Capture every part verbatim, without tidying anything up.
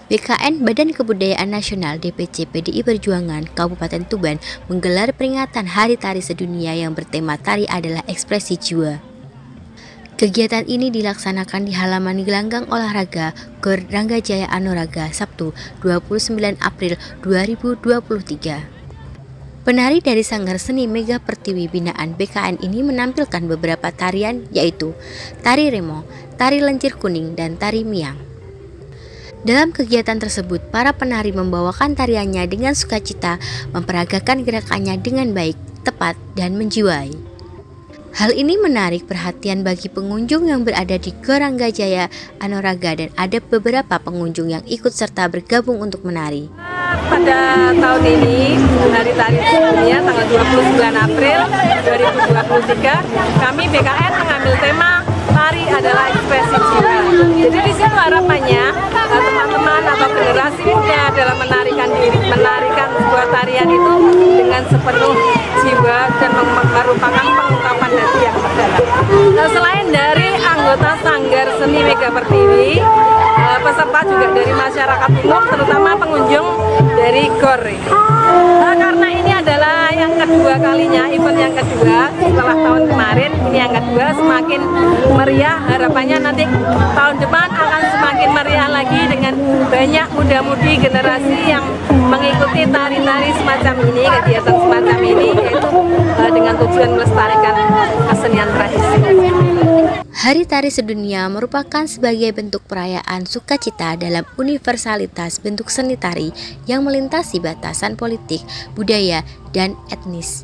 B K N Badan Kebudayaan Nasional D P C P D I Perjuangan Kabupaten Tuban menggelar peringatan Hari Tari Sedunia yang bertema Tari adalah Ekspresi Jiwa. Kegiatan ini dilaksanakan di halaman gelanggang olahraga Gor Ranggajaya Anuraga Sabtu dua puluh sembilan April dua ribu dua puluh tiga. Penari dari Sanggar Seni Mega Pertiwi binaan B K N ini menampilkan beberapa tarian yaitu Tari Remo, Tari Lencir Kuning, dan Tari Miang. Dalam kegiatan tersebut, para penari membawakan tariannya dengan sukacita, memperagakan gerakannya dengan baik, tepat, dan menjiwai. Hal ini menarik perhatian bagi pengunjung yang berada di Gor Ranggajaya Anuraga dan ada beberapa pengunjung yang ikut serta bergabung untuk menari. Pada tahun ini, Hari Tari Sedunia tanggal dua puluh sembilan April dua ribu dua puluh tiga, kami B K N mengambil tema Tari adalah Ekspresi Jiwa. Jadi di situ harapannya teman-teman atau generasi muda dalam menarikan diri, menarikan sebuah tarian itu dengan sepenuh jiwa dan merupakan pengungkapan hati yang terdalam. Nah, selain dari anggota Sanggar Seni Mega Pertiwi, peserta juga dari masyarakat umum, terutama pengunjung dari Gor. Nah, karena ini adalah yang kedua kalinya, event yang kedua setelah tahun kemarin, ini yang kedua semakin meriah. Harapannya nanti tahun depan akan semakin meriah lagi dengan banyak muda-mudi generasi yang mengikuti tari-tari semacam ini, kegiatan semacam ini, yaitu uh, dengan tujuan melestarikan kesenian tradisi. Hari Tari Sedunia merupakan sebagai bentuk perayaan sukacita dalam universalitas bentuk seni tari yang melintasi batasan politik, budaya, dan etnis.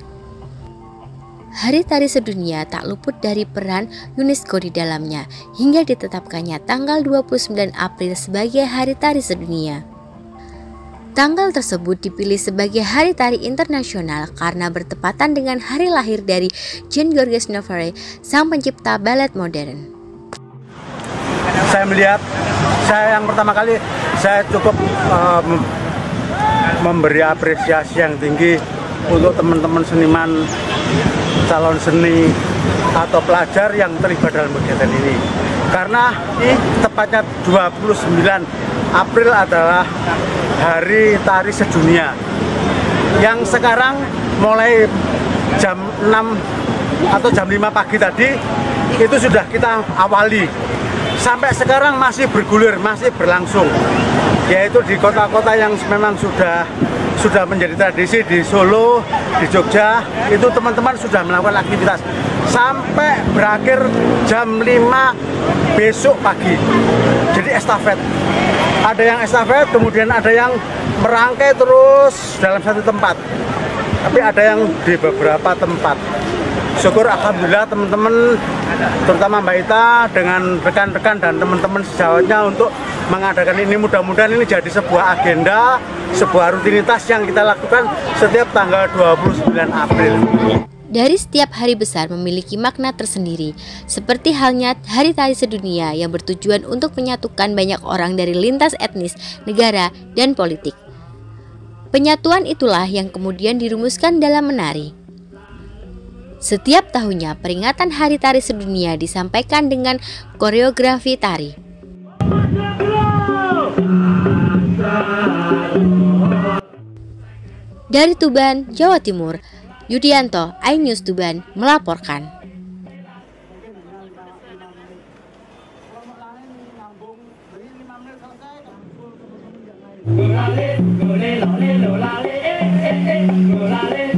Hari Tari Sedunia tak luput dari peran UNESCO di dalamnya, hingga ditetapkannya tanggal dua puluh sembilan April sebagai Hari Tari Sedunia. Tanggal tersebut dipilih sebagai Hari Tari Internasional karena bertepatan dengan hari lahir dari Jean-Georges Navarre, sang pencipta balet modern. Saya melihat, saya yang pertama kali saya cukup um, memberi apresiasi yang tinggi untuk teman-teman seniman, calon seni atau pelajar yang terlibat dalam kegiatan ini. Karena ini tepatnya dua puluh sembilan April adalah Hari Tari Sedunia yang sekarang mulai jam enam atau jam lima pagi tadi itu sudah kita awali, sampai sekarang masih bergulir, masih berlangsung, yaitu di kota-kota yang memang sudah sudah menjadi tradisi. Di Solo, di Jogja, itu teman-teman sudah melakukan aktivitas sampai berakhir jam lima besok pagi. Jadi estafet, ada yang estafet, kemudian ada yang merangkai terus dalam satu tempat, tapi ada yang di beberapa tempat. Syukur alhamdulillah teman-teman, terutama Mbak Ita dengan rekan-rekan dan teman-teman sejawatnya untuk mengadakan ini. Mudah-mudahan ini jadi sebuah agenda, sebuah rutinitas yang kita lakukan setiap tanggal dua puluh sembilan April. Dari setiap hari besar memiliki makna tersendiri, seperti halnya Hari Tari Sedunia yang bertujuan untuk menyatukan banyak orang dari lintas etnis, negara, dan politik. Penyatuan itulah yang kemudian dirumuskan dalam menari. Setiap tahunnya peringatan Hari Tari Sedunia disampaikan dengan koreografi tari. Dari Tuban, Jawa Timur, Yudianto, iNews Tuban melaporkan. Gulale, gulale, lale, lolale, eh, eh, eh, gulale.